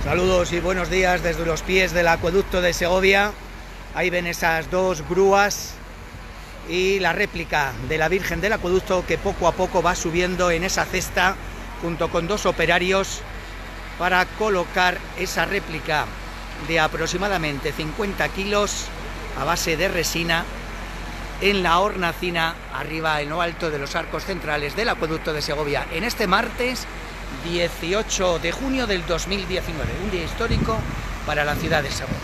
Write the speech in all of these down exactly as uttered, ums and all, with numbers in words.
Saludos y buenos días desde los pies del acueducto de Segovia. Ahí ven esas dos grúas y la réplica de la Virgen del Acueducto que poco a poco va subiendo en esa cesta junto con dos operarios para colocar esa réplica de aproximadamente cincuenta kilos a base de resina en la hornacina arriba en lo alto de los arcos centrales del acueducto de Segovia en este martes dieciocho de junio del dos mil diecinueve, un día histórico para la ciudad de Segovia.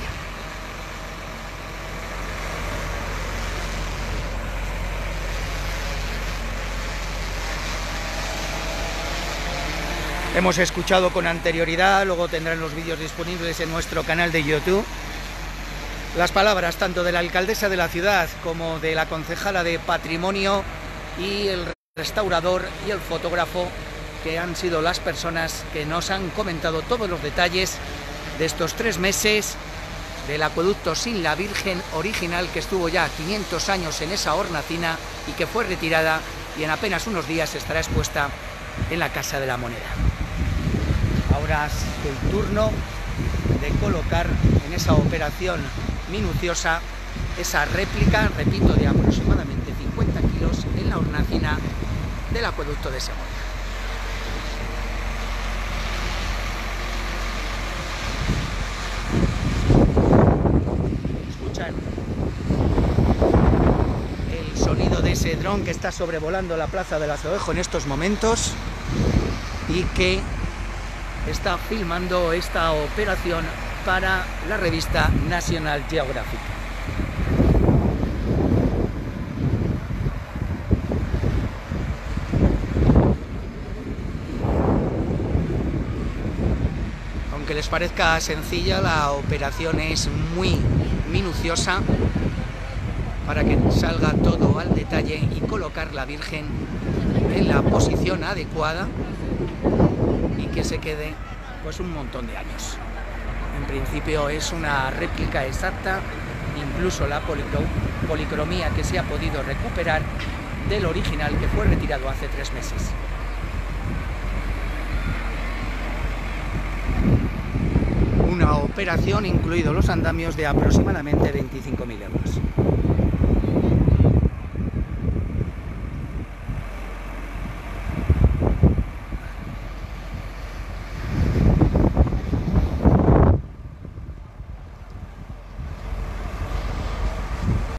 Hemos escuchado con anterioridad, luego tendrán los vídeos disponibles en nuestro canal de YouTube, las palabras tanto de la alcaldesa de la ciudad como de la concejala de Patrimonio y el restaurador y el fotógrafo, que han sido las personas que nos han comentado todos los detalles de estos tres meses del acueducto sin la Virgen original, que estuvo ya quinientos años en esa hornacina y que fue retirada y en apenas unos días estará expuesta en la Casa de la Moneda. Ahora es el turno de colocar en esa operación minuciosa esa réplica, repito, de aproximadamente cincuenta kilos en la hornacina del acueducto de Segovia. Escuchan el sonido de ese dron que está sobrevolando la plaza del Azoguejo en estos momentos y que está filmando esta operación para la revista National Geographic. Aunque les parezca sencilla, la operación es muy minuciosa para que salga todo al detalle y colocar la Virgen en la posición adecuada y que se quede pues un montón de años. En principio es una réplica exacta, incluso la policromía que se ha podido recuperar del original que fue retirado hace tres meses. Una operación, incluidos los andamios, de aproximadamente veinticinco mil euros.